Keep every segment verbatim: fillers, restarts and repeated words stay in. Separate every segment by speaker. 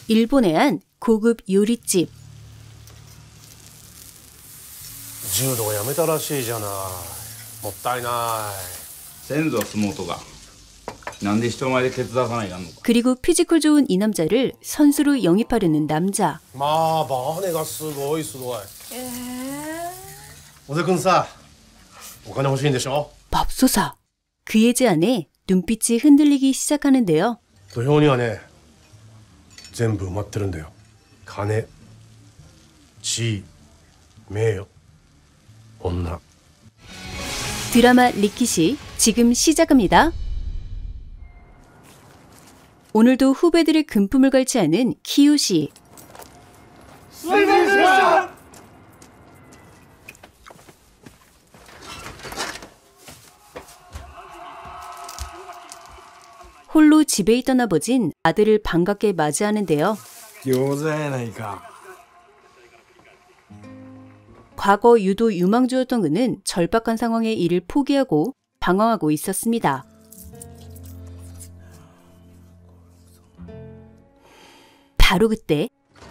Speaker 1: 일본의 한 고급 요리집.
Speaker 2: 柔道やめたらしいじゃない。もったいない。
Speaker 3: 先祖は相撲とか。なんで人前でケツ出さないかんのか。
Speaker 1: 그리고 피지컬 좋은 이 남자를 선수로 영입하려는 남자.
Speaker 2: まあバネがすごいすごい。ええ。小瀬君さ、お金欲しいんでしょ?
Speaker 1: 맙소사. 그의 제안에 눈빛이 흔들리기 시작하는데요.
Speaker 2: 土俵にはね、全部埋まってるんだよ。金、地位、名誉、女。
Speaker 1: 드라마 리킷이 지금 시작합니다. 오늘도 후배들의 금품을 갈취하는 키요시. 홀로 집에 있던 아버진 아들을 반갑게 맞이하는데요. 과거 유도 유망주였던 그는 절박한 상황에 이를 포기하고 방황하고 있었습니다. 바로 그때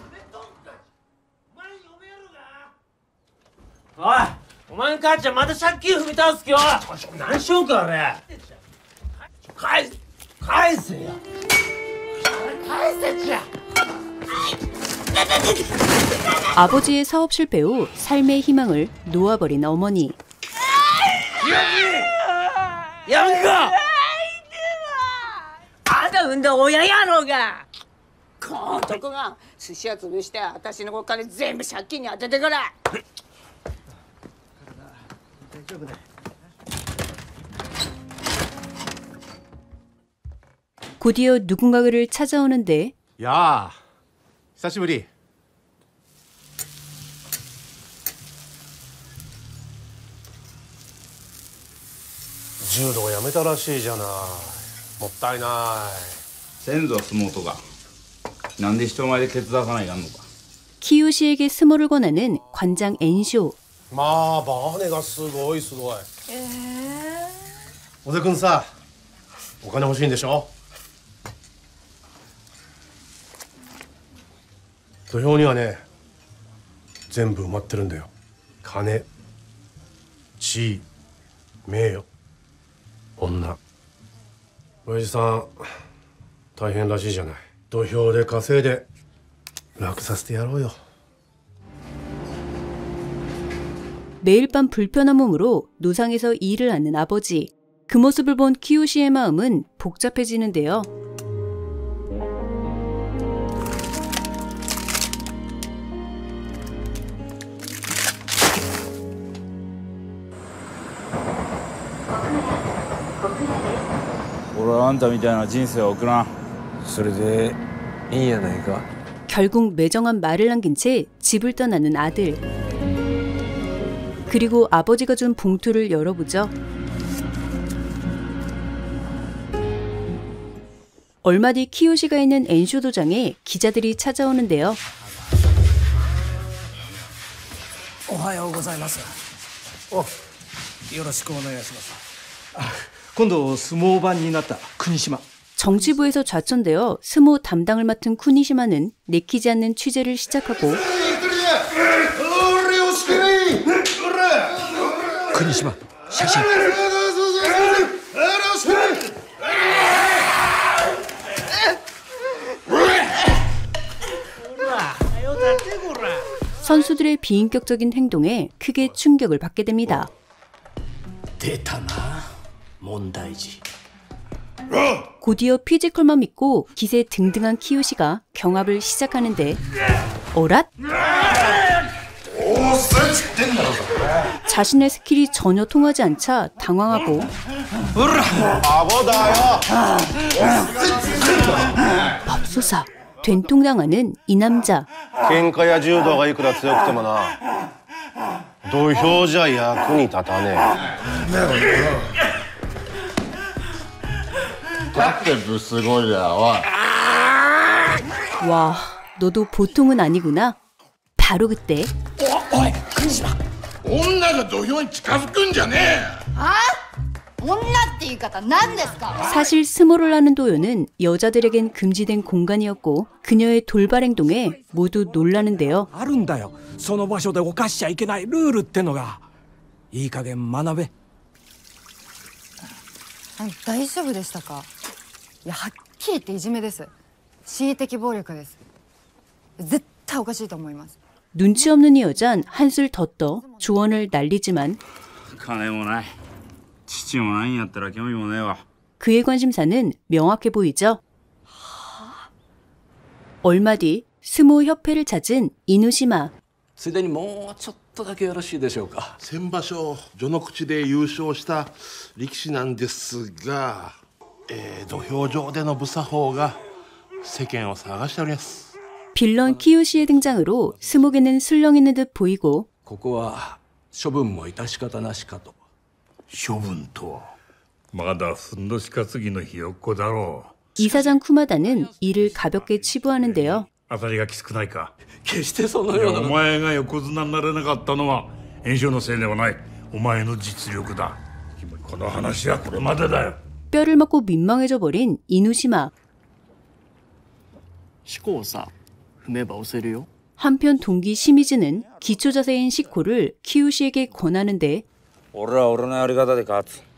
Speaker 4: おい、お前の母ちゃんまた借金踏み倒す気よ。何しようかあれ。返せ、返せよ。返せちゃ。
Speaker 1: 아버지의 사업 실패 후 삶의 희망을 놓아버린 어머니.
Speaker 4: やめろ。あんた産んだ親やろうが。
Speaker 5: こんとこが寿司屋潰して私のお金全部借金に当ててから。
Speaker 1: 곧이어 누군가 그를 찾아오는데.
Speaker 2: 야, 久しぶり。柔道やめたらしいじゃない。もったいない。
Speaker 3: 先祖は相撲とか。なんで人前でケツ出さないかんのか。
Speaker 1: 키요시에게 스모를 권하는 관장 엔쇼.
Speaker 2: まあバネがすごいすごい。ええ。小瀬君さ、お金欲しいんでしょ? 土俵にはね、全部埋まってるんだよ。金、地位、名誉、女。親父さん大変らしいじゃない。土俵で稼いで楽させてやろうよ。
Speaker 1: 매일 밤 불편한 몸으로 노상에서 일을 하는 아버지. 그 모습을 본 키요시의 마음은 복잡해지는데요. 결국 매정한 말을 남긴 채 집을 떠나는 아들. 그리고 아버지가 준 봉투를 열어보죠. 얼마 뒤 키요시가 있는 엔쇼 도장에 기자들이 찾아오는데요.
Speaker 6: おはようございます。お、よろしくお願いします。今度相撲番になった国島。
Speaker 1: 정치부에서 좌천되어 스모 담당을 맡은 쿠니시마는 내키지 않는 취재를 시작하고.
Speaker 6: 쿠니시마, 샤시.
Speaker 1: 선수들의 비인격적인 행동에 크게 충격을 받게 됩니다.
Speaker 6: 됐다나, 몬다이지.
Speaker 1: 곧이어 피지컬만 믿고 기세 등등한 키요시가 경합을 시작하는데 어랏? 자신의 스킬이 전혀 통하지 않자 당황하고 맙소사 된통당하는 이 남자.
Speaker 2: 喧嘩や柔道がいくら強くてもな、土俵じゃ役に立たねえ。
Speaker 1: 와, 너도 보통은 아니구나. 바로 그때.
Speaker 7: 오이, 쿠니시마. 女が土俵に近づくんじゃねえ。あ？ 女って言い方何ですか?
Speaker 1: 사실 스모를 하는 도요는 여자들에겐 금지된 공간이었고 그녀의 돌발 행동에 모두 놀라는데요.
Speaker 6: あるんだよ。その場所で犯しちゃいけないルールってのが。いい加減学べ。
Speaker 7: 大丈夫でしたか? いや、はっきり言っていじめです。恣意的暴力です。絶対おかしいと思います。
Speaker 1: 눈치 없는 이 여잔 한술 더 떠 조언을 날리지만
Speaker 3: 金もない。父もないんやったら興味もねえわ。
Speaker 1: 그의 관심사는 명확해 보이죠. 얼마 뒤 스모 협회를 찾은 이누시마.
Speaker 8: ついでにもうちょっとだけよろしいでしょうか。
Speaker 9: 先場所序の口で優勝した力士なんですが、えー、土俵上での無作法が世間を騒がしております。
Speaker 1: 빌런 키요시의 등장으로 스모게는 술렁이는 듯 보이고
Speaker 8: ここは処分も致し方なしかと。
Speaker 9: 処分と
Speaker 10: まだふんどし担ぎのひよっこだろう。
Speaker 1: 이사장 쿠마다는 이를 가볍게 치부하는데요.
Speaker 10: 当たりがきつくないか。
Speaker 8: 決してそのような。
Speaker 10: お前が横綱になれなかったのは炎症のせいではない。お前の実力だ。この話はこれまでだよ。
Speaker 1: 뼈를 먹고 민망해져 버린 이누시마.
Speaker 11: 四股をさ、踏めば押せるよ。
Speaker 1: 한편 동기 시미즈는 기초 자세인 시코를 키요시에게 권하는데
Speaker 3: 俺は俺のやり方で勝つ。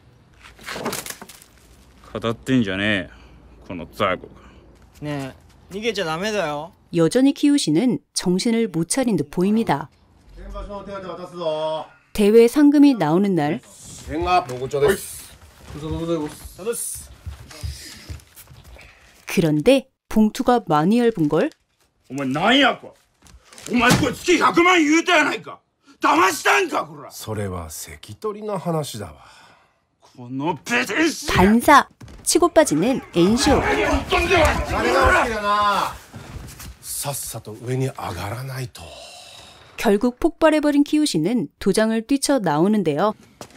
Speaker 3: 語ってんじゃねえよ、このザコが。
Speaker 11: ねえ、逃げちゃダメだよ。
Speaker 1: 여전히 키요시는 정신을 못 차린 듯 보입니다. 대회 상금이 나오는 날 그런데 봉투가 많이 얇은 걸
Speaker 3: お前なんやこれ。お前これ月ひゃくまん言うたやないか。騙したんかこら。
Speaker 2: それは関取の話だわ。
Speaker 3: このペテン師。
Speaker 1: 반사 치고 빠지는 엔쇼.
Speaker 2: さっさと上に上がらないと。
Speaker 1: 결국 폭발해버린 키요시는 도장을 뛰쳐 나오는데요.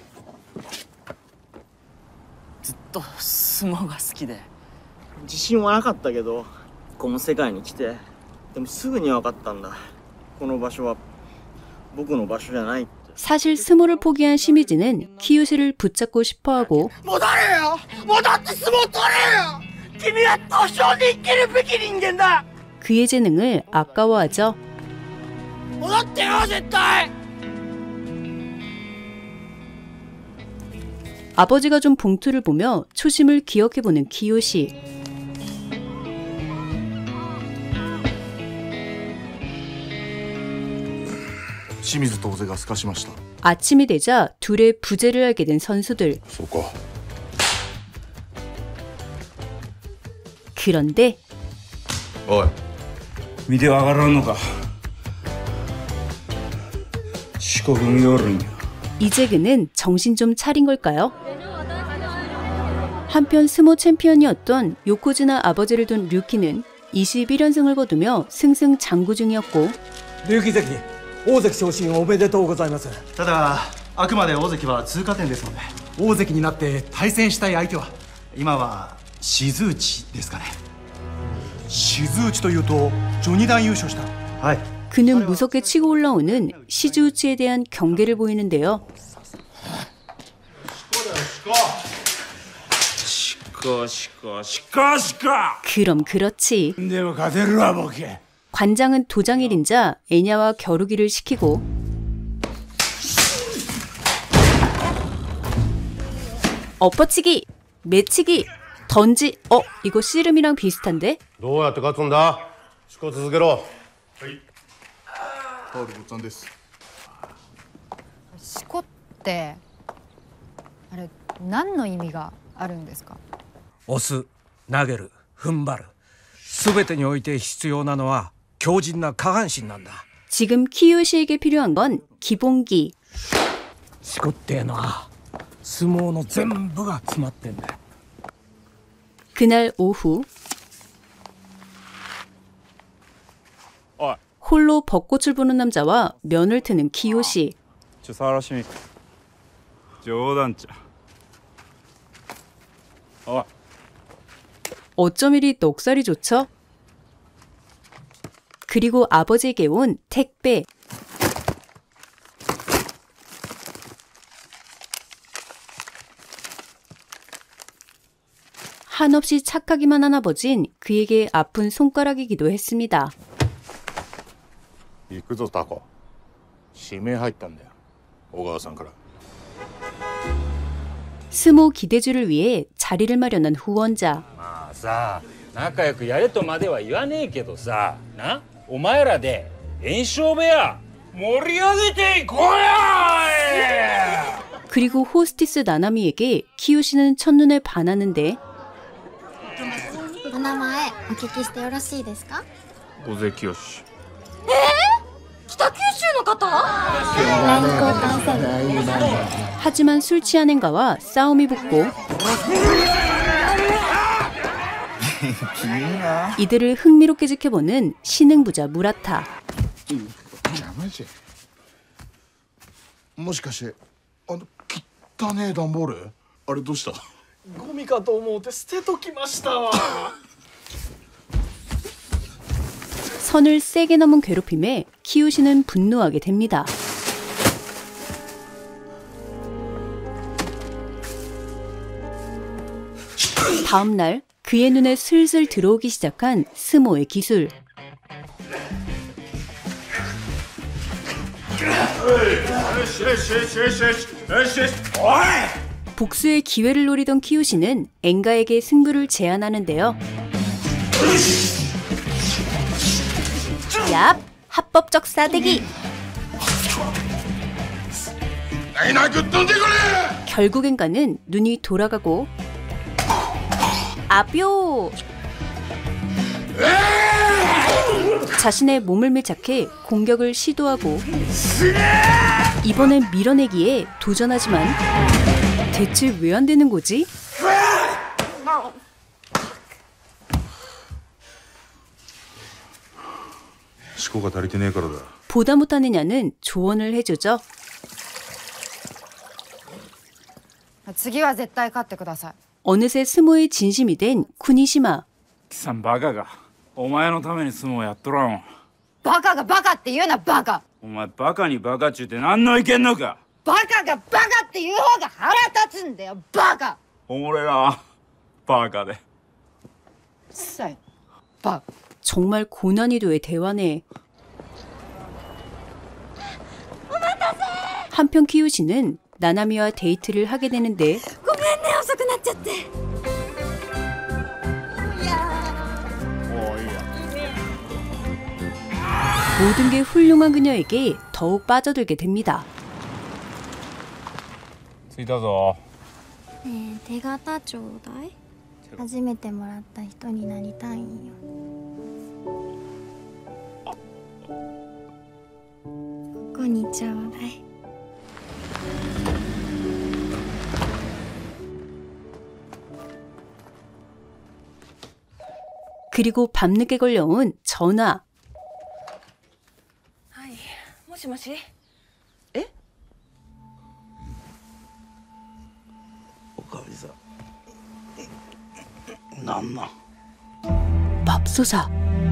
Speaker 11: ずっと相撲が好きで自信はなかったけど、この世界に来てでもすぐに分かったんだ。この場所は僕の場所じゃないって。
Speaker 1: 사실 스모를 포기한 시미즈는 키요시를 붙잡고 싶어하고
Speaker 11: 戻れよ、戻って相撲取れよ。君は東証で生きるべき人間だ。
Speaker 1: 그의 재능을 아까워하죠.
Speaker 11: 戻ってよ絶対。
Speaker 1: 아버지가 준 봉투를 보며 초심을 기억해보는 키요시. 아침이 되자 둘의 부재를 알게 된 선수들. 그런데
Speaker 3: おい、見てわからんのか。四股踏みおるんや。
Speaker 1: 이제 그는 정신 좀 차린 걸까요? 한편 스모 챔피언이었던 요코즈나 아버지를 둔 류키는 이십일 연승을 거두며 승승장구 중이었고
Speaker 6: 龍騎関、大関昇進おめでとうございます。
Speaker 12: ただあくまで大関は通過点ですので、大関になって対戦したい相手は今は静内ですかね。静内というと序二段優勝した。はい。
Speaker 1: 그는 무섭게 치고 올라오는 시즈우치에 대한 경계를 보이는데요.
Speaker 3: 시꺼 시꺼 시꺼 시꺼.
Speaker 1: 그럼 그렇지.
Speaker 10: 내가 가대로라 보게.
Speaker 1: 관장은 도장 일인자 애냐와 겨루기를 시키고 엎어치기, 매치기, 던지. 어, 이거 씨름이랑 비슷한데?
Speaker 2: どうやって勝つんだ。しこ続けろ。
Speaker 7: しこってあれ何の意味があるんですか?
Speaker 6: 押す、投げる、踏ん張る、すべてにおいて必要なのは強靭な下半身なんだ。
Speaker 1: 지금 키요시에게 필요한 건 기본기.
Speaker 6: しこってえのは相撲の全部が詰まってんだよ。
Speaker 1: 그날 오후
Speaker 3: おい、
Speaker 1: 홀로 벚꽃을 보는 남자와 면을 트는 키요시.
Speaker 3: ちょ触らしてみ。冗談ちゃ。おい。
Speaker 1: 어쩜 이리 넉살이 좋죠? 그리고 아버지에게 온 택배. 한없이 착하기만 한 아버진 그에게 아픈 손가락이기도 했습니다.
Speaker 13: 行くぞタコ。指名入ったんだよ。小川さんから。
Speaker 1: 스모 기대주를 위해 자리를 마련한 후원자.
Speaker 14: まあさ、仲良くやれとまでは言わねえけどさ、な、お前らで炎症部屋盛り上げていこうよ!
Speaker 1: 그리고 호스티스 나나미에게 키요시는 첫눈에 반하는데
Speaker 15: お名前お聞きしてよろしいですか?
Speaker 10: 小関清。
Speaker 15: 北九州の方?
Speaker 1: 하지만 술 취한 앵가와 싸움이 붙고 이들을 흥미롭게 지켜보는 신흥부자 무라타.
Speaker 9: もしかしてあの汚ねえ段ボールあれどうした？
Speaker 6: ゴミかと思うて捨てときましたわ。
Speaker 1: 선을 세게 넘은 괴롭힘에 키요시는 분노하게 됩니다. 다음 날 그의 눈에 슬슬 들어오기 시작한 스모의 기술. 복수의 기회를 노리던 키요시는 앵가에게 승부를 제안하는데요. 얍! 합법적 싸대기! 결국 앵가는 눈이 돌아가고 아뼈! 자신의 몸을 밀착해 공격을 시도하고 이번엔 밀어내기에 도전하지만 대체 왜 안 되는 거지? 보다 못하느냐는 조언을 해주죠.
Speaker 7: 次は絶対勝ってください.
Speaker 1: 어느새 스모의 진심이 된 쿠니시마.
Speaker 10: 貴さんバカがお前のために相撲やっとらん。
Speaker 7: バカがバカって言うなバカ。
Speaker 10: お前バカにバカちゅうて何のいけんのか。
Speaker 7: バカがバカって言う方が腹立つんだよバカ。
Speaker 10: おもれなバカで。
Speaker 1: 정말 고난이도의 대화네. 한편 키요시는 나나미와 데이트를 하게 되는데
Speaker 15: ごめんね遅くなっちゃって
Speaker 1: 모든 게 훌륭한 그녀에게 더욱 빠져들게 됩니다.
Speaker 10: 着いたぞ。
Speaker 15: ねえ手形ちょうだい初めてもらった人になりたいんよここにちょうだい
Speaker 1: 그리고 밤늦게 걸려온 전화.
Speaker 16: はいもしもしえ
Speaker 3: おかみさんなんなん
Speaker 1: 맙소사.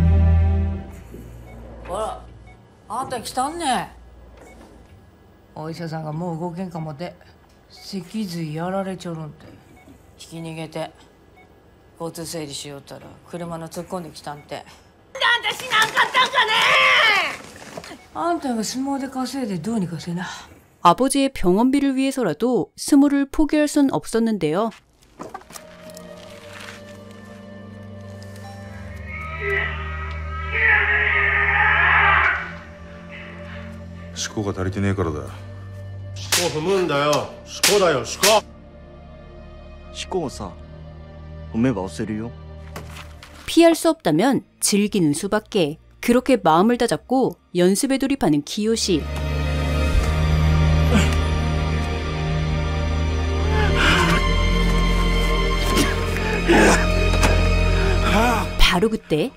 Speaker 16: あらあんた来たんねお医者さんがもう動けんかもて脊髄やられちょるんて引き逃げて交通整理しよったら車の突っ込んできたんてなんで私なんかったんかねあんたが相撲で稼いでどうにかせな
Speaker 1: 아버지의 병원비를 위해서라도 스모를 포기할 순 없었는데요.
Speaker 13: 시코가足りてねえからだ。
Speaker 2: 四股踏むんだよ。四股だよ、四股。
Speaker 11: 四股さ、踏めば押せるよ。
Speaker 1: 피할 수 없다면 즐기는 수밖에. 그렇게 마음을 다잡고 연습에 돌입하는 키요시. 바로 그때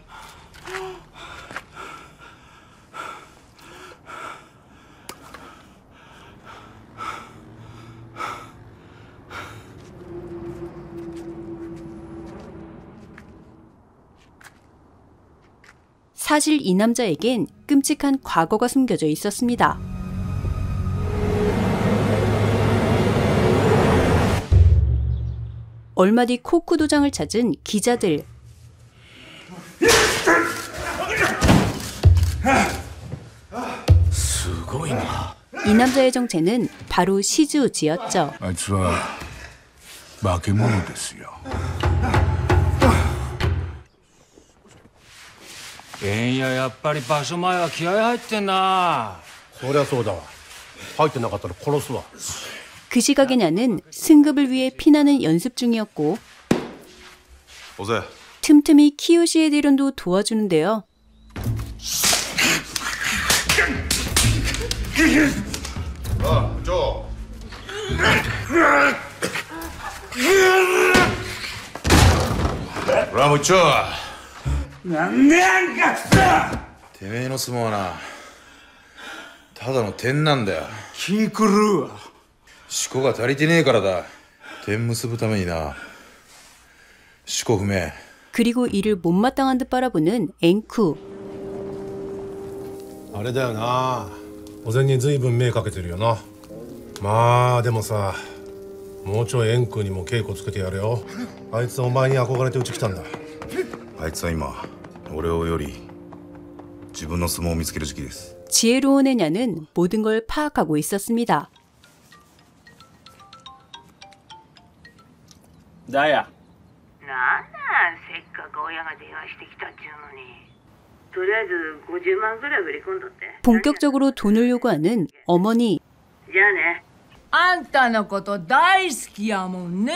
Speaker 1: 사실 이 남자에겐 끔찍한 과거가 숨겨져 있었습니다. 얼마 뒤 코쿠 도장을 찾은 기자들. 이 남자의 정체는 바로 시즈우치였죠.
Speaker 10: あいつは化け物ですよ。
Speaker 14: えんややっぱり場所前は気合入ってんな。
Speaker 2: そりゃそうだわ。入ってなかったら殺すわ。
Speaker 1: 그 시각에냐는 승급을 위해 피나는 연습 중이었고 틈틈이 키요시의 대련도 도와주는데요.
Speaker 13: 아, 저. 라무초.
Speaker 3: なんでやんかくそ。
Speaker 13: てめえの相撲はな、ただの点なんだよ。
Speaker 3: 気狂うわ。
Speaker 13: 四股が足りてねえからだ。点結ぶためにな、四股不明。
Speaker 1: 그리고 이를 못마땅한 듯 바라보는 앵쿠.
Speaker 2: あれだよな。お膳に随分目かけてるよな。まあでもさ、もうちょい円空にも稽古つけてやれよ。あいつお前に憧れてうち来たんだ。
Speaker 17: あいつは今俺をより自分の相撲を見つける時期です。
Speaker 1: 지혜로운 애냐는 모든 걸 파악하고 있었습니다.
Speaker 11: 나야.
Speaker 5: なんなんせっかく親が電話してきたっちゅうのにとりあえずごじゅうまんぐらい振り込んどって
Speaker 1: 본격적으로 돈을 요구하는 어머니.
Speaker 5: じゃあね
Speaker 16: あんたのこと大好きやもんね。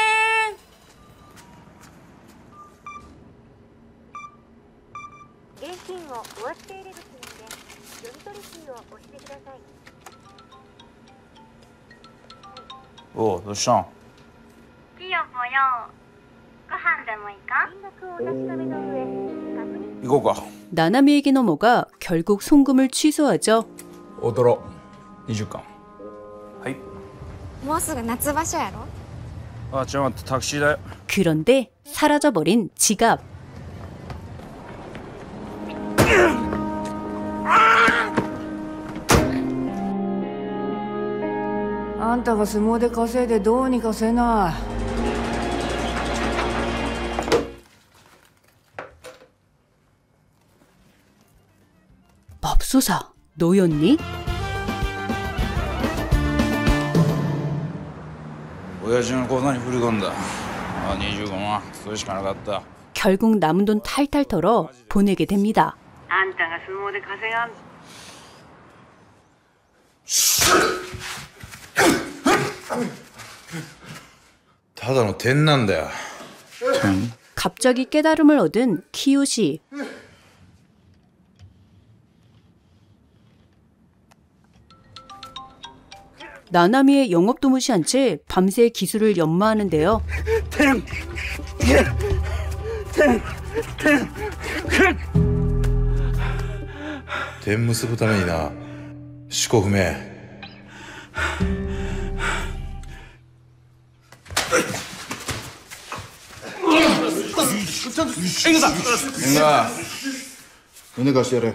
Speaker 15: 現金をお忘れ入れ口にて読み取りキーを押してください。
Speaker 11: おう、どうしたん？
Speaker 15: ピヨポヨご飯でもいいか？金額をお確かめの上確認。
Speaker 11: 行こうか。
Speaker 1: 나나미에게 넘어가 결국 송금을 취소하죠.
Speaker 11: 大トロにじゅっかん。はい。
Speaker 15: もうすぐ夏場所やろ？
Speaker 11: あ、ちょっと待って、タクシーだよ。
Speaker 1: 그런데 사라져버린 지갑.
Speaker 16: あんたが相撲で稼いでどうにかせな。
Speaker 1: 맙소사, 너였니?
Speaker 14: 親父の口座に振り込んだ。あ、にじゅうごまん。それしかなかった。
Speaker 1: 결국 남은 돈 탈탈 털어 보내게 됩니다.
Speaker 5: あんたが相撲で稼がん
Speaker 13: ただの点なんだよ。
Speaker 1: 갑자기 깨달음을 얻은 키요시. 나나미의 영업도 무시한 채 밤새 기술을 연마하는데요.
Speaker 13: 点結ぶためにな、四股不明。
Speaker 17: 円賀さん、円賀胸貸してやれ。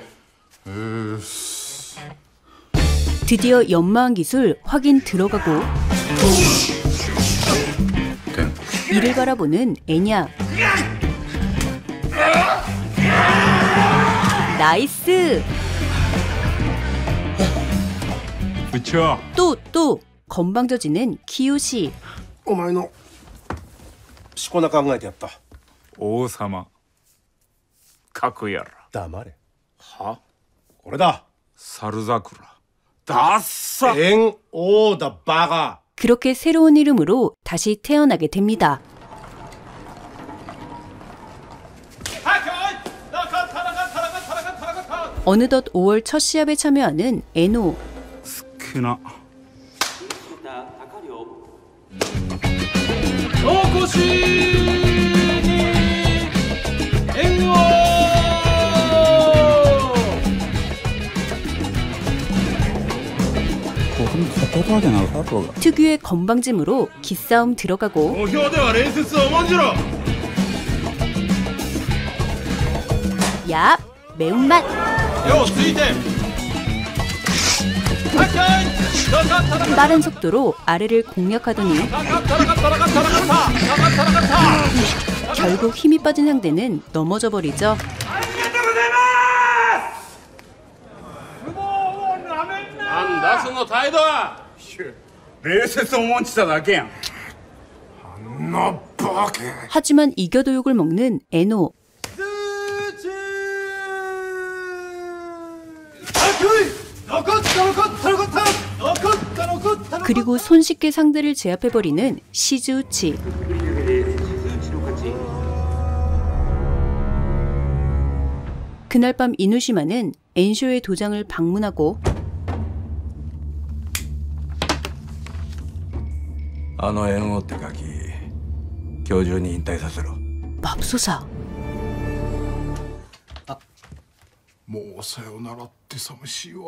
Speaker 1: 드디어 연마한 기술 확인 들어가고 이를 바라보는 애냐. 나이스. 또 또 건방져지는 키요시.
Speaker 2: お前のしこ名考えてやった。
Speaker 10: 王様かくやら。
Speaker 2: 黙れ。
Speaker 10: は？
Speaker 2: これだ。
Speaker 10: 猿桜。ダッサ。
Speaker 2: 円王だバカ。
Speaker 1: 그렇게 새로운 이름으로 다시 태어나게 됩니다. 어느덧 오월 첫 시합에 참여하는 에노.
Speaker 10: 스크나.
Speaker 1: 특유의 건방짐으로 기싸움 들어가고 야 매운맛. 빠른 속도로 아래를 공략하더니 결국 힘이 빠진 상대는 넘어져 버리죠.
Speaker 3: なんだその態度は。礼節を重んじただけやん。あんなバカ。
Speaker 1: 하지만 이겨도 욕을 먹는 에노. 그리고 손쉽게 상대를 제압해버리는 시즈우치. 그날 밤 이누시마는 엔쇼의 도장을 방문하고
Speaker 8: あの猿翁ってガキ今日中に引退させろ。
Speaker 1: 맙소사.
Speaker 9: もうさよならって寂しいわ。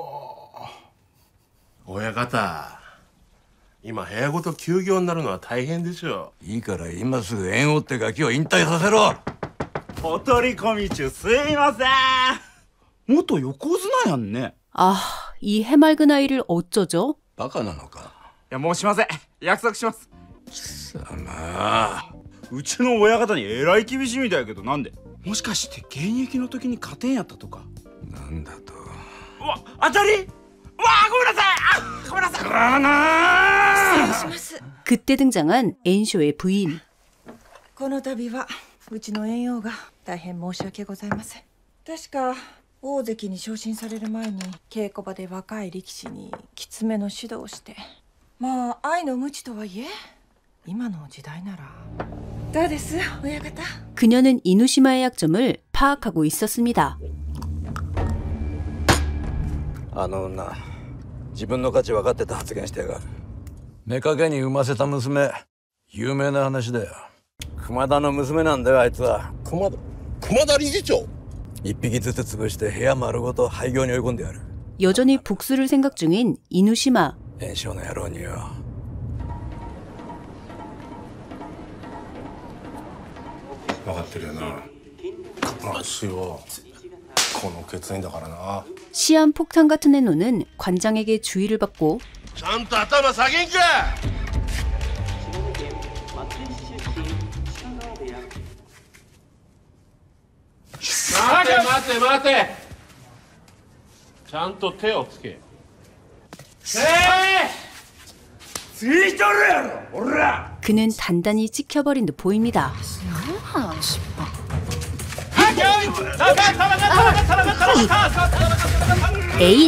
Speaker 9: 親方、今部屋ごと休業になるのは大変でしょう。
Speaker 8: いいから今すぐ猿翁ってガキを引退させろ。
Speaker 3: お取り込み中すいません。元横綱やんね。
Speaker 1: 아, 이 해맑은 아이를 어쩌죠?
Speaker 8: バカなのか。
Speaker 3: いやもうしません。約束します。
Speaker 8: 貴様。
Speaker 3: うちの親方にえらい厳しいみたいやけどなんで？もしかして現役の時に加点やったとか？
Speaker 8: なんだと。
Speaker 3: うわ、当たり？うわ、ごめんなさい。あ、ごめんなさい。あなー。失礼します。
Speaker 1: 그때 등장한 엔쇼의 부인.
Speaker 18: この度はうちの猿翁が大変申し訳ございません。確か大関に昇進される前に稽古場で若い力士にきつめの指導をして、まあ愛の無知とはいえ今の時代ならどうです親方?
Speaker 1: 그녀는 이누시마의 약점을 파악하고 있었습니다.
Speaker 8: あの女自分の価値分かってた発言してやがる。妾に産ませた娘有名な話だよ。熊田の娘なんだよあいつは。
Speaker 9: 熊田熊田理事長。
Speaker 8: 一匹ずつ潰して部屋丸ごと廃業に追い込んでやる。
Speaker 1: 여전히 복수를 생각 중인 이누시마.
Speaker 8: 炎症の野郎によ。
Speaker 2: 分かってるよな。まあ死はこの決意だからな。
Speaker 1: 시한 폭탄 같은 에노는 관장에게 주의를 받고
Speaker 9: ちゃんと頭下げんか。待て待て待て。ちゃんと手をつけ。せー。ついとるやろ、おら。
Speaker 1: 그는 단단히 찍혀버린 듯 보입니다. 에잇!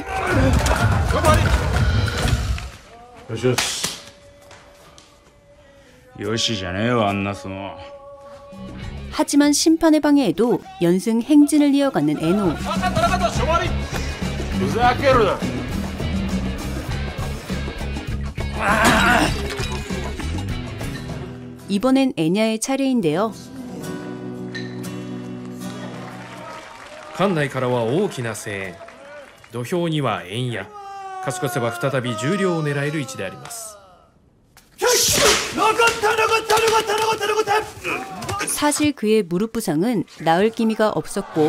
Speaker 3: 요시잖아요, 안 나서.
Speaker 1: 하지만 심판의 방해에도 연승 행진을 이어가는 에노. 이번엔 에냐의 차례인데요.
Speaker 19: 館内からは大きな声援。土俵には円矢。勝ち越せば再び十両を狙える位置であります。
Speaker 1: 사실 그의 무릎 부상은 나을 기미가 없었고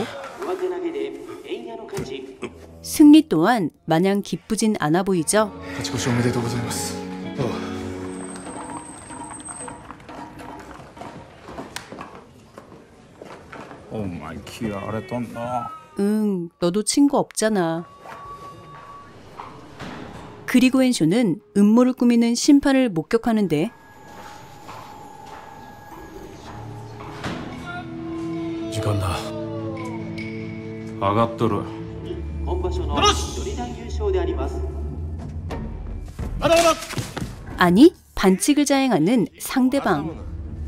Speaker 1: 승리 또한 마냥 기쁘진 않아 보이죠.
Speaker 12: 勝ち越しおめでとうございます。
Speaker 3: 오마이 키야 알았던다.
Speaker 1: 응, 너도 친구 없잖아. 그리고 엔쇼는 음모를 꾸미는 심판을 목격하는데
Speaker 2: 시간다.
Speaker 3: 아갑도르.
Speaker 1: 아니, 반칙을 자행하는 상대방.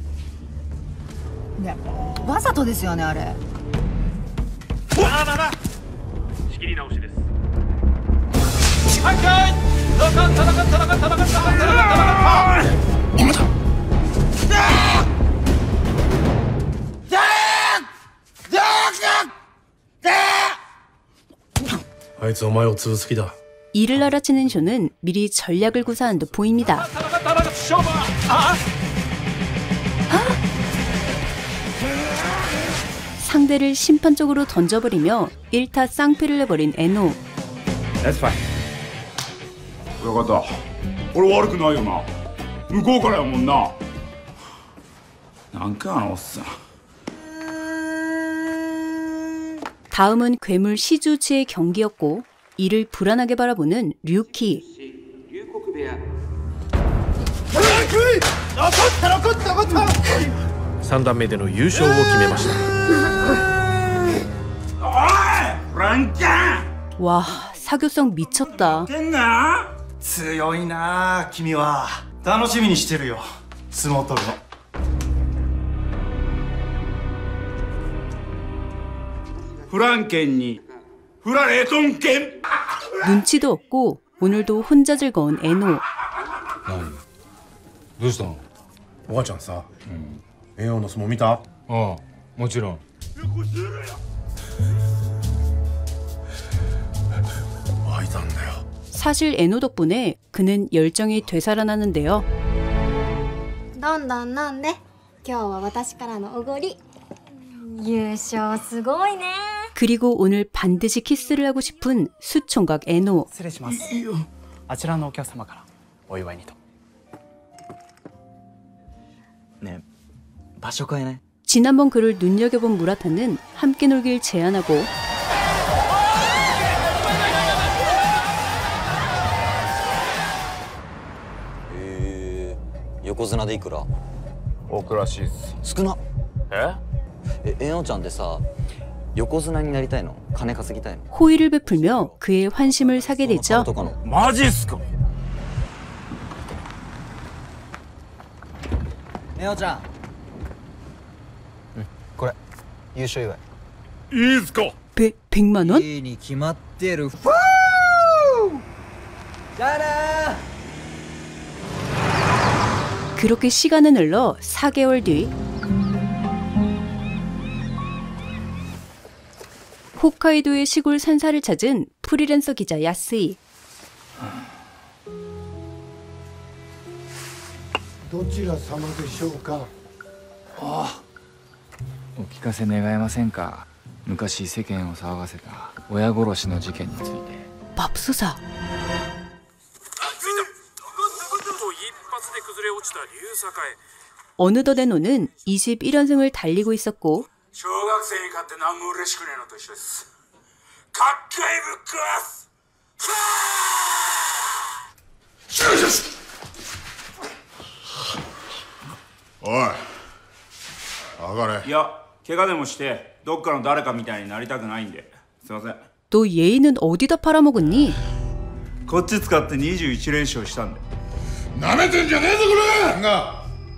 Speaker 7: わざとですよねあれ。
Speaker 3: ななな。仕切り直しです。
Speaker 2: あいつお前を潰す気だ。
Speaker 1: 이를 알아채는 쇼는 미리 전략을 구사한 듯 보입니다. 상대를 심판 쪽으로 던져버리며 일타 쌍패를 내버린 에노.
Speaker 3: 親方、俺悪くないよな。向こうからやもんな。なんかあのおっさん。
Speaker 1: 다음은 괴물 시주치의 경기였고 이를 불안하게 바라보는 류키.
Speaker 19: 삼段目での優勝を決めました。
Speaker 1: 와, 사교성 미쳤다.
Speaker 6: 強いなあ、君は。楽しみにしてるよ、相撲取るの。
Speaker 3: フランケンにフラレートンケン
Speaker 1: 눈치도 없고 오늘도 혼자 즐거운 에노.
Speaker 2: どうしたの？おばあちゃんさ、エンオの相撲見た？ああ、もちろん。湧いたんだよ。
Speaker 1: 사실 에노 덕분에 그는 열정이 되살아나는데요.
Speaker 15: どんどん飲んで。今日は私からのおごり。優勝すごいね。
Speaker 1: 그리고 오늘 반드시 키스를 하고 싶은 수총각 에노.
Speaker 12: 失礼します。あちらのお客様からお祝いにと。
Speaker 11: ねえ、場所変えない？
Speaker 1: 지난번 그를 눈여겨본 무라타는 함께 놀길 제안하고
Speaker 20: 에, 横綱でいくら？
Speaker 3: 多くらしいっす。
Speaker 20: 少な。
Speaker 3: え？
Speaker 20: え、えのちゃんってさ、横綱になりたいの？金稼ぎたいの？
Speaker 1: 호의를 베풀며 그의 환심을 사게 되죠.
Speaker 3: マジっすか？
Speaker 20: えのちゃん。うん、これ優勝祝い。
Speaker 3: いいっすか？
Speaker 1: 백, 백만 원?
Speaker 20: いいに決まってる。フー！じゃあなー。
Speaker 1: 그렇게 시간은 흘러 사 개월 뒤 홋카이도의 시골 산사를 찾은 프리랜서 기자 야스이.
Speaker 21: どちら様でしょうか。
Speaker 22: ああ、お聞かせ願えませんか。昔世間を騒がせた親殺しの事件について。
Speaker 1: 맙소사. 어느덧 에노는 이십일 연승을 달리고 있었고
Speaker 3: おい、上がれ。いや、怪我でもしてどっかの誰かみたいになりたくないんで、すいません。
Speaker 1: 너 예의는 어디다 팔아먹었니?
Speaker 3: こっち使ってにじゅういち連勝したんで。
Speaker 10: なめてんじゃねえぞこれ！が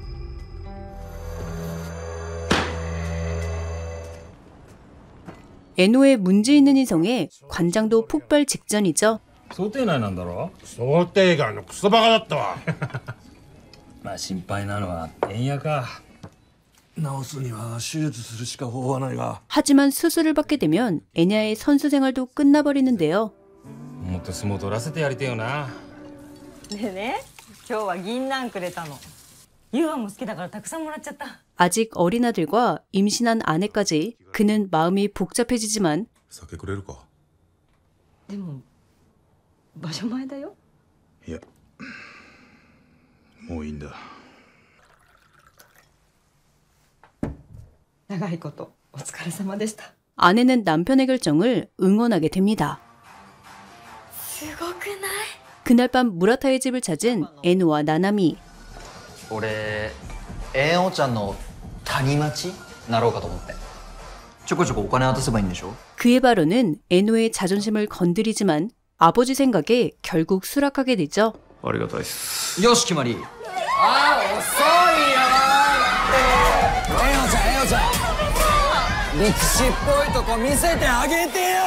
Speaker 1: 에노의 문제 있는 인성에 관장도 폭발 직전이죠.
Speaker 14: 想定内なんだろ？
Speaker 2: 想定外のクソバカだったわ。
Speaker 14: まあ心配なのは円安か。
Speaker 8: 治すには手術するしか方法はないが。
Speaker 1: 하지만 수술을 받게 되면 에냐의 선수 생활도 끝나버리는데요.
Speaker 14: もっと相撲取らせてやりてえよな。
Speaker 16: でね、今日は銀杏くれたの。ユアも好きだからたくさんもらっちゃった。
Speaker 1: 아직 어린 아들과 임신한 아내까지 그는 마음이 복잡해지지만
Speaker 17: 酒くれるか。
Speaker 16: でも場所前だよ。
Speaker 17: いや、もういいんだ。
Speaker 18: 長いことお疲れ様でした。
Speaker 1: 아내는 남편의 결정을 응원하게 됩니다.
Speaker 15: すごくない？
Speaker 1: 그날 밤 무라타의 집을 찾은 에노와 나나미.
Speaker 20: 俺、えんおちゃんの谷町なろうかと思って。ちょこちょこお金渡せばいいんでしょ?
Speaker 1: 그의 발언은 에노의 자존심을 건드리지만 아버지 생각에 결국 수락하게 되죠.
Speaker 19: ありがたいです。
Speaker 20: よし決まり。あー、遅いよー。えんおちゃん、えんおちゃん。力士っぽいとこ見せてあげてよ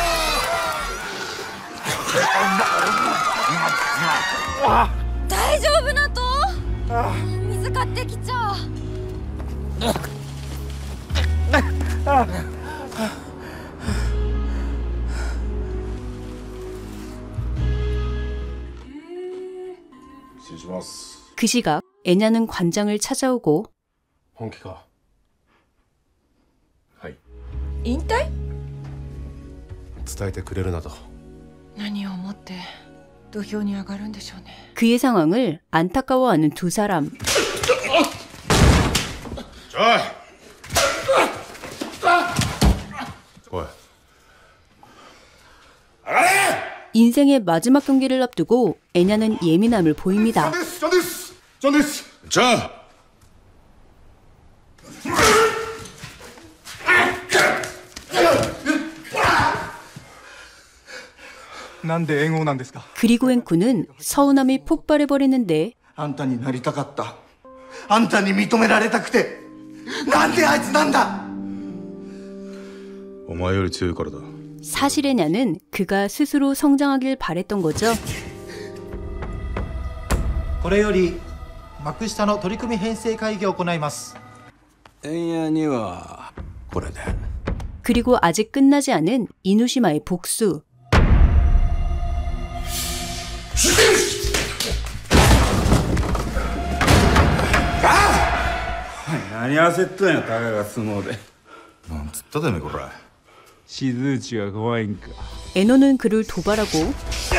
Speaker 15: ー。大丈夫なと？水買ってきちゃう。
Speaker 2: 失礼します。
Speaker 1: 그 시각 애냐는 관장을 찾아오고
Speaker 2: 本気か。はい。
Speaker 18: 引退？
Speaker 2: 伝えてくれるなど。
Speaker 18: 何を思って？ 土俵に上がるんでしょうね。
Speaker 1: 그의 상황을 안타까워하는 두 사람.
Speaker 2: 자! 왜?
Speaker 1: 인생의 마지막 경기를 앞두고 애냐는 예민함을 보입니다.
Speaker 2: 자!
Speaker 12: なんで援護なんですか?
Speaker 1: 그리고 앵쿠는 서운함이 폭발해버리는데
Speaker 6: あんたになりたかった。あんたに認められたくて。なんであいつなんだ。
Speaker 17: お前より強いからだ。
Speaker 1: 사실 애냐는 그가 스스로 성장하길 바랬던 거죠.
Speaker 12: これより幕下の取組編成会議を行います。
Speaker 8: 円谷にはこれで。
Speaker 1: 그리고 아직 끝나지 않은 이누시마의 복수.
Speaker 3: 何焦っとんや、たかが相撲で。
Speaker 17: なんつったてめえこら。
Speaker 3: 静内が怖いんか。
Speaker 1: 에노는 그를 도발하고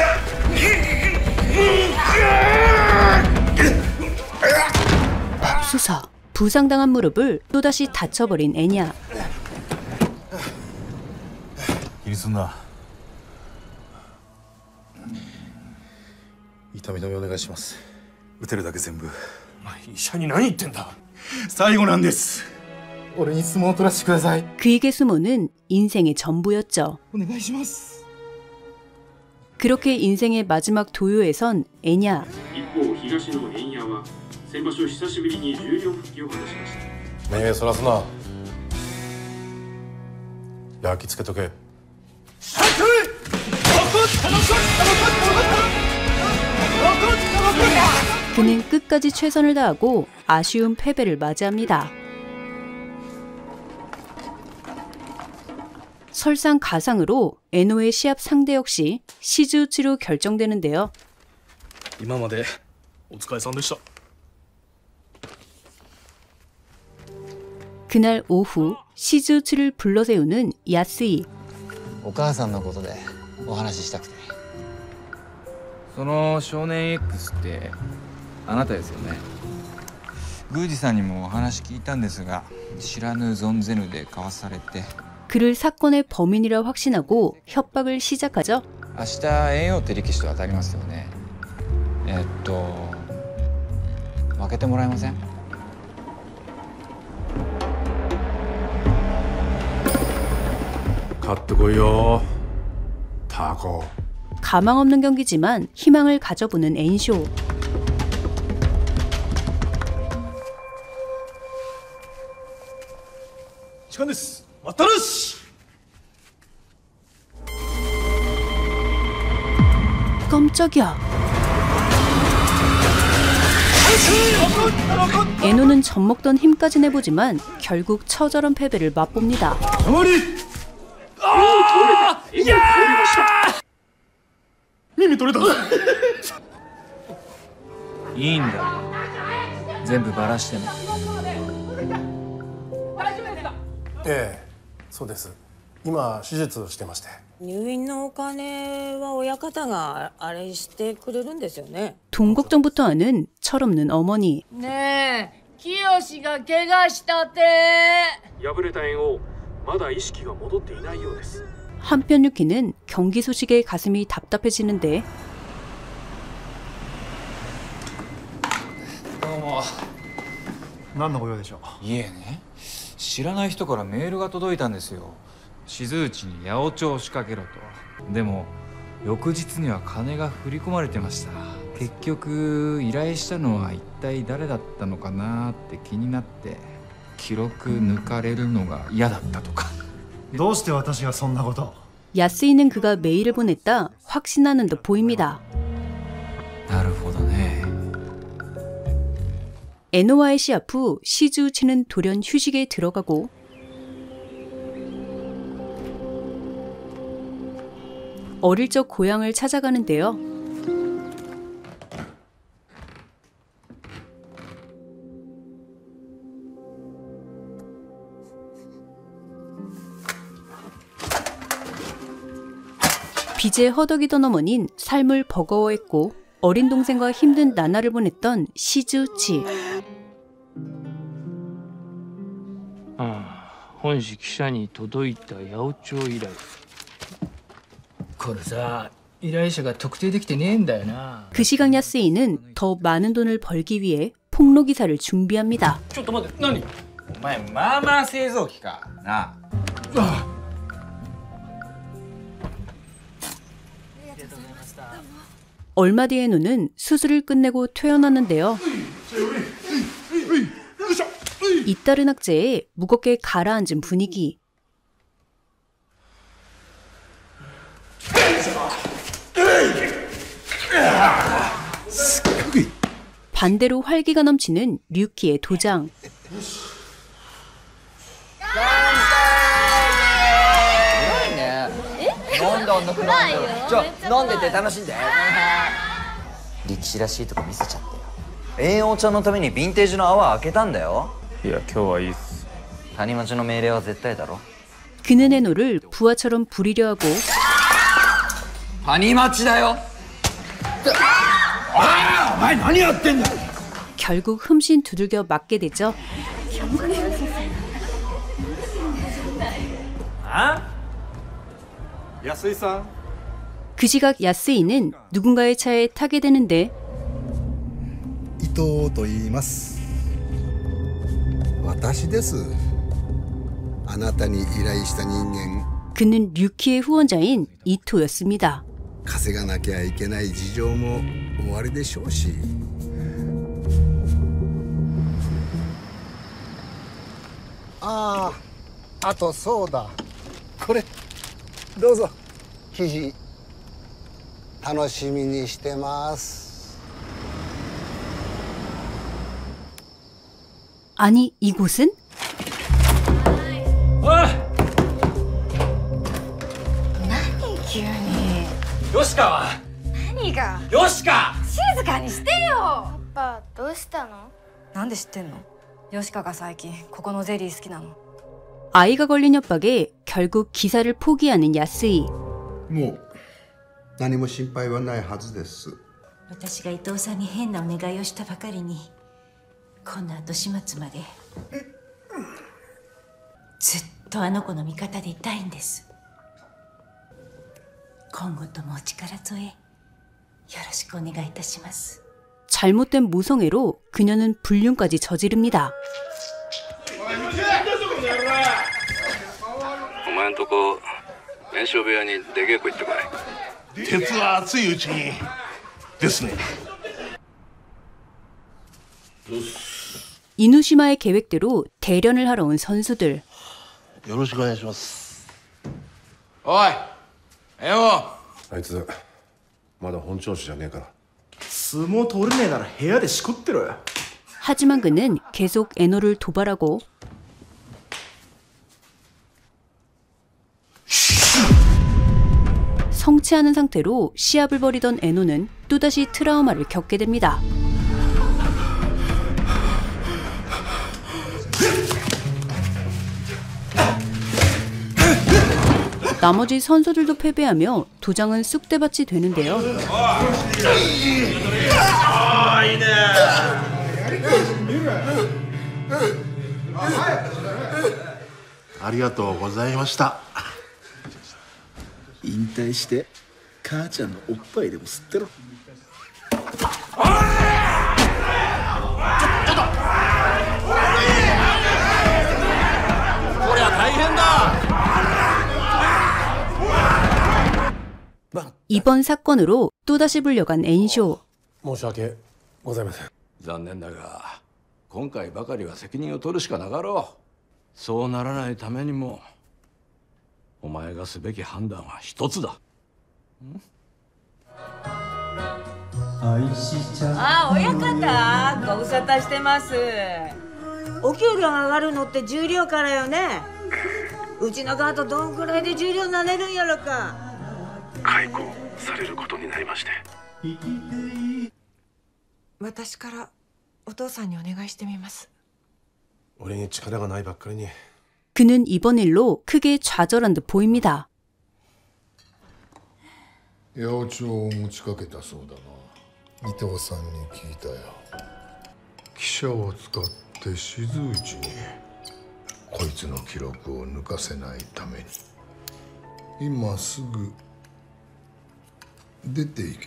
Speaker 1: 수사. 부상당한 무릎을 또다시 다쳐버린 애냐.
Speaker 17: 気にすんな。痛み止めお願いします。打てるだけ全部。
Speaker 2: 医者に何言ってんだ。
Speaker 12: 最後なんです。俺に相撲を取らせてください。
Speaker 1: 그에게 수모는 인생의 전부였죠.
Speaker 12: お願いします。
Speaker 1: 그렇게 인생의 마지막 도요에 선 애냐.
Speaker 19: 一方、東の円谷は先場所久しぶりに十両復帰を果たしました。
Speaker 2: 目そらすな。焼き付けとけ。
Speaker 1: 그는 끝까지 최선을 다하고 아쉬운 패배를 맞이합니다. 설상가상으로 에노의 시합 상대 역시 시즈우치로 결정되는데요.
Speaker 2: 今までお疲れさんでした。
Speaker 1: 그날 오후 시즈우치를 불러세우는 야스이.
Speaker 22: お母さんのことでお話ししたくて。その少年 X ってあなたですよね。宮司さんにもお話聞いたんですが、知らぬ存ぜぬでかわされて。
Speaker 1: 그를 사건의 범인이라 확신하고 협박을 시작하죠.
Speaker 22: 明日猿翁って力士と当たりますよね。えっと負けてもらえません？
Speaker 2: 買ってこいよ。タコ。
Speaker 1: 가망 없는 경기지만 희망을 가져보는 엔쇼.
Speaker 2: 시간 됐어. 왔다르시.
Speaker 1: 깜짝이야. 에노는 젖먹던 힘까지 내보지만 결국 처절한 패배를 맛봅니다.
Speaker 2: 아! 야! 耳取れた。
Speaker 22: いいんだ。全部バラしても。
Speaker 2: ええ、そうです。今手術をしてまして。
Speaker 16: 入院のお金は親方があれしてくれるんですよね。
Speaker 1: 돈 걱정부터 하는 철없는 어머니.
Speaker 16: ねえ、清が怪我したって。
Speaker 19: 敗れた猿翁、まだ意識が戻っていないようです。
Speaker 1: 한편 유키는 경기 소식에 가슴이 답답해지는데.
Speaker 22: どうも。
Speaker 12: 何のご用でしょう。
Speaker 22: いえね、知らない人からメールが届いたんですよ。静内に八百長を仕掛けろと。でも翌日には金が振り込まれてました。結局依頼したのは一体誰だったのかなって気になって、記録抜かれるのが嫌だったとか。
Speaker 12: どうして私がそんなこと。
Speaker 1: 야스이는 그가 메일을 보냈다 확신하는 듯 보입니다.
Speaker 22: なるほどね。
Speaker 1: 에노와의 시합 후 시즈우치는 돌연 휴식에 들어가고 어릴 적 고향을 찾아가는데요. 빚에 허덕이던 어머닌 삶을 버거워했고 어린 동생과 힘든 나날을 보냈던 시즈우치.
Speaker 4: ああ、本誌記者に届いた八百長依頼。これさ、依頼者が特定できてねえんだよな。
Speaker 1: 그 시각 야스이는 더 많은 돈을 벌기 위해 폭로 기사를 준비합니다.
Speaker 4: ちょっと待って、何？お前まあまあ製造機かな。あ。
Speaker 1: 얼마 뒤에 노는 수술을 끝내고 퇴원하는데요. 잇따른 학제에 무겁게 가라앉은 분위기. 반대로 활기가 넘치는 류키의 도장.
Speaker 20: 飲んだ飲んだちょ飲んでて楽しんで力士らしいとこ見せちゃってよ。栄養ちゃんのためにヴィンテージの泡開けたんだよ。
Speaker 4: いや今日はいいっす。
Speaker 20: 谷町の命令は絶対だろ。
Speaker 1: 그는 애노를 부하처럼 부리려 하고
Speaker 20: 谷町だよ。
Speaker 10: ああ、お前何やってんだ。
Speaker 1: 결국 흠씬 두들겨 맞게 되죠.
Speaker 4: 아?
Speaker 2: 야스이さん.
Speaker 1: 그 시각 야스이는 누군가의 차에 타게 되는데
Speaker 5: 伊藤と言います。私です。あなたに依頼した人間。
Speaker 1: 그는 류키의 후원자인 이토였습니다.
Speaker 5: 稼がなきゃいけない事情もおありでしょうし。ああ、あとそうだ。これどうぞ。記事楽しみにしてます。
Speaker 1: 아니 이곳은?
Speaker 4: 어이!
Speaker 15: 何急に。
Speaker 4: ヨシカは
Speaker 15: 何が。
Speaker 4: ヨシカ
Speaker 15: 静かにしてよ。
Speaker 23: パパどうしたの？
Speaker 7: なんで知ってんの？ヨシカが最近ここのゼリー好きなの。
Speaker 1: 아이가 걸린 협박에 결국 기사를 포기하는 야스이.
Speaker 5: もう何も心配はないはずです。
Speaker 24: 私が伊藤さんに変なお願いをしたばかりに、こんな後始末までずっとあの子の味方でいたいんです。今後ともお力添えよろしくお願いいたします。
Speaker 1: 잘못된 모성애로 그녀는 불륜까지 저지릅니다.
Speaker 8: お前んとこ炎症部屋に出稽古行ってこい。
Speaker 10: 鉄は熱いうちにですね。
Speaker 1: 이누시마의 계획대로 대련을 하러 온 선수들.
Speaker 10: よろしくお願いします。
Speaker 8: おい、エモ。
Speaker 2: あいつまだ本調子じゃねえから。
Speaker 6: 相撲取れねえなら部屋でしこってろよ。
Speaker 1: 하지만 그는 계속 에노를 도발하고 성취하는 상태로 시합을 벌이던 에노는 또다시 트라우마를 겪게 됩니다. 나머지 선수들도 패배하며 도장은 쑥대밭이 되는데요.
Speaker 10: ありがとうございました。
Speaker 6: 引退して母ちゃんのおっぱいでも吸ってろ。
Speaker 8: こりゃ大変だ。
Speaker 1: 이번 사건으로 또다시 불려간 엔쇼.
Speaker 2: 申し訳ございません。
Speaker 8: 残念だが今回ばかりは責任を取るしかなかろう。そうならないためにもお前がすべき判断は一つだ。
Speaker 16: あ、親方、ご無沙汰してます。お給料が上がるのって十両からよね。うちのカートどんくらいで十両になれるんやろか。
Speaker 2: 解雇されることになりまして。
Speaker 18: 私からお父さんにお願いしてみます。
Speaker 2: 俺に力がないばっかりに。
Speaker 1: 그는 이번 일로 크게 좌절한 듯 보입니다.
Speaker 21: 八百長を持ちかけたそうだな。伊藤さんに聞いたよ。汽車を使って静内にこいつの記録を抜かせないために今すぐ出ていけ。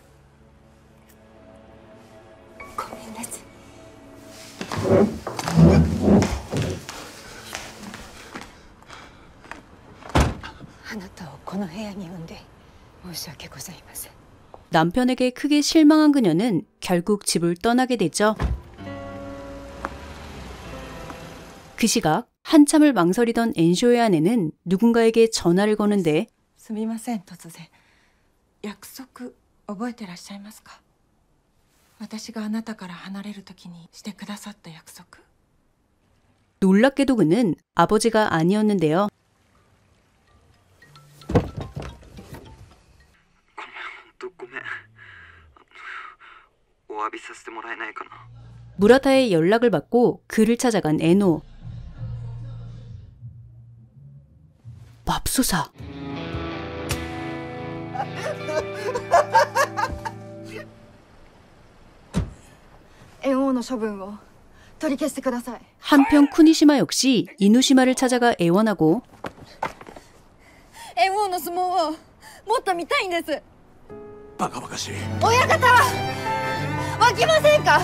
Speaker 18: ごめんなさい。あなたをこの部屋に呼んで申し訳ございません。
Speaker 1: 남편에게 크게 실망한 그녀는 결국 집을 떠나게 되죠. 그 시각 한참을 망설이던 엔쇼의 아내는 누군가에게 전화를 거는데
Speaker 18: すみません、突然。約束覚えてらっしゃいますか？私があなたから離れる時にしてくださった約束。
Speaker 1: 놀랍게도 그는 아버지가 아니었는데요.
Speaker 9: ごめん。お詫びさせてもらえないかな。
Speaker 1: 무라타의 연락을 받고 그를 찾아간 에노. 맙소사.
Speaker 7: 猿王の処分を取り消してください。
Speaker 1: 한편 쿠니시마 역시 이누시마를 찾아가 애원하고
Speaker 7: 猿王の相撲をもっと見たいんです。
Speaker 8: バカバカしい。
Speaker 7: 親方は湧きませんか？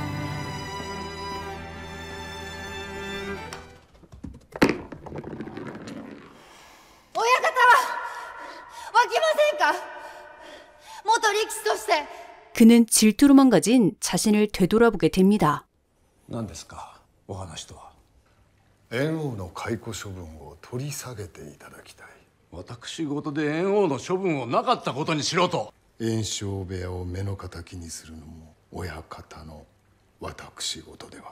Speaker 7: 親方は湧きませんか？元力士として。
Speaker 1: 그는 질투로 망가진 자신을 되돌아보게 됩니다.
Speaker 2: 何ですか、お話とは。
Speaker 21: 猿王の解雇処分を取り下げていただきたい。
Speaker 8: 私事で猿王の処分をなかったことにしろと。
Speaker 21: 炎症部屋を目の敵にするのも親方の私事では。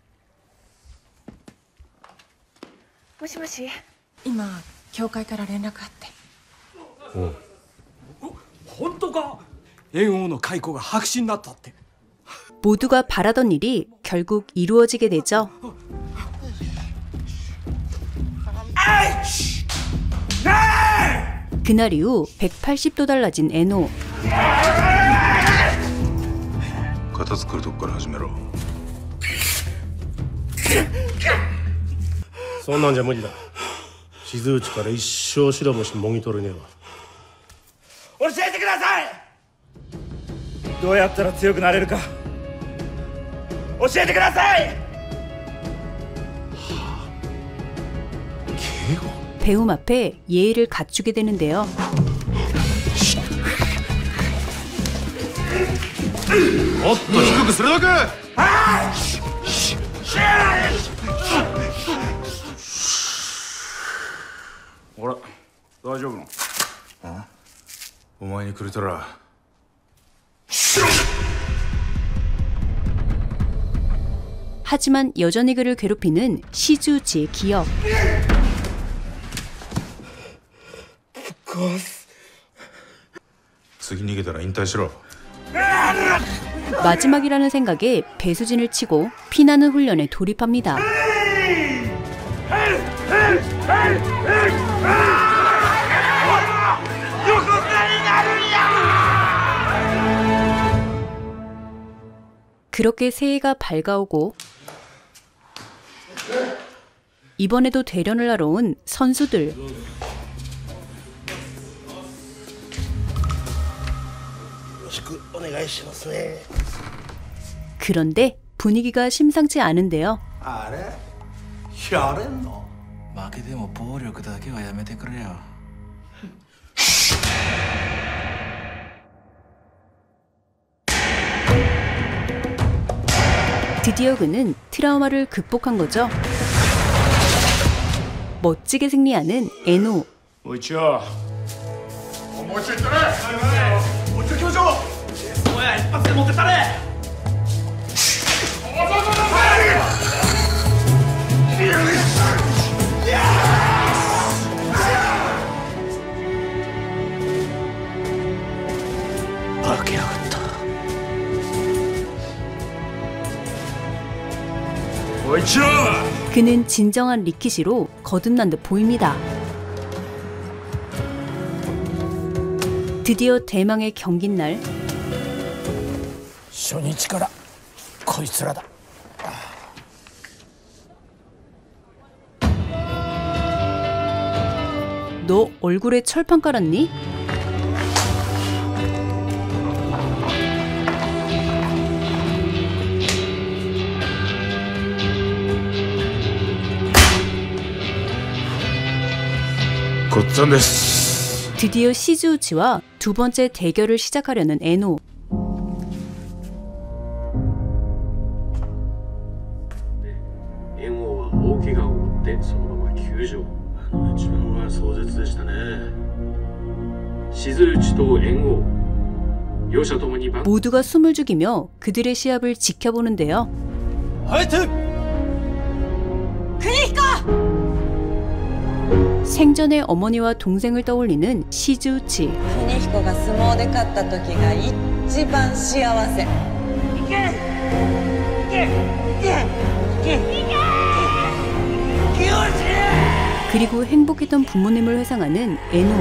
Speaker 18: もしもし、今教会から連絡あって。
Speaker 6: おう。本当か？猿王の解雇が白紙になったって。
Speaker 1: 모두가 바라던 일이 결국 이루어지게 되죠. 그날 이후 백팔십 도 달라진 에노.
Speaker 17: 片付くとこから始めろ。
Speaker 2: そんなんじゃ無理だ。静内から一生白星もぎ取れねえわ。
Speaker 12: 教えてください。どうやったら強くなれるか教えてください。
Speaker 1: 배움 앞에 예의를 갖추게 되는데요.
Speaker 17: もっと低く鋭く。
Speaker 8: ほら、大丈夫の？
Speaker 17: あ？お前にくれたら。
Speaker 1: 하지만 여전히 그를 괴롭히는 시즈우치의 기억.
Speaker 17: 次逃げたら引退しろ。
Speaker 1: 마지막이라는 생각에 배수진을 치고 피나는 훈련에 돌입합니다. 그렇게 새해가 밝아오고 이번에도 대련을 하러 온 선수들. 그런데 분위기가 심상치 않은데요.
Speaker 20: あれやれんの？負けでも暴力だけはやめてくれよ。
Speaker 1: 드디어 그는 트라우마를 극복한 거죠. 멋지게 승리하는 에노.
Speaker 10: おいちは。思いついたね。もう一回行きましょう。おや一発で持ってたね。
Speaker 20: 化けやがった。
Speaker 1: 그는 진정한 리키시로 거듭난 듯 보입니다. 드디어 대망의 경긴 날.
Speaker 20: 初日からこいつらだ。
Speaker 1: 너 얼굴에 철판 깔았니? 드디어 시즈우치와 두 번째 대결을 시작하려는 에노. 모두가 숨을 죽이며 그들의 시합을 지켜보는데요.
Speaker 20: 화이팅!
Speaker 1: 그니까! 생전의 어머니와 동생을 떠올리는 시즈우치.
Speaker 11: 邦彦が相撲で勝った時が一番幸せ。いけ！いけ！いけ！いけ！いけ！
Speaker 1: 그리고 행복했던 부모님을 회상하는 에노.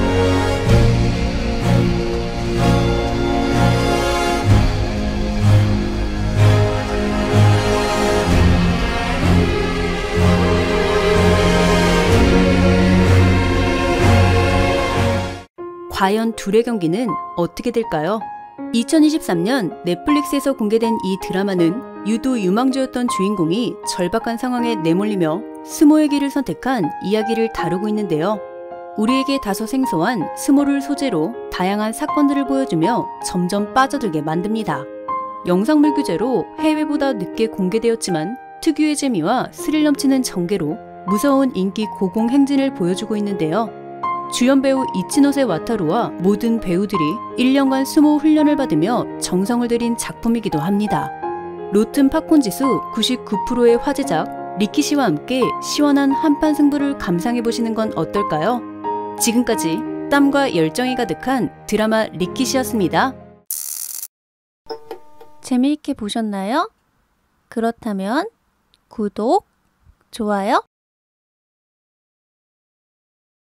Speaker 1: 과연 둘의 경기는 어떻게 될까요? 이천이십삼 년 넷플릭스에서 공개된 이 드라마는 유도 유망주였던 주인공이 절박한 상황에 내몰리며 스모의 길을 선택한 이야기를 다루고 있는데요. 우리에게 다소 생소한 스모를 소재로 다양한 사건들을 보여주며 점점 빠져들게 만듭니다. 영상물 규제로 해외보다 늦게 공개되었지만 특유의 재미와 스릴 넘치는 전개로 무서운 인기 고공 행진을 보여주고 있는데요. 주연 배우 이치노세 와타루와 모든 배우들이 일 년간 스모 훈련을 받으며 정성을 들인 작품이기도 합니다. 로튼 팝콘 지수 구십구 퍼센트의 화제작 리키시와 함께 시원한 한판 승부를 감상해보시는 건 어떨까요? 지금까지 땀과 열정이 가득한 드라마 리키시였습니다.
Speaker 13: 재미있게 보셨나요? 그렇다면 구독, 좋아요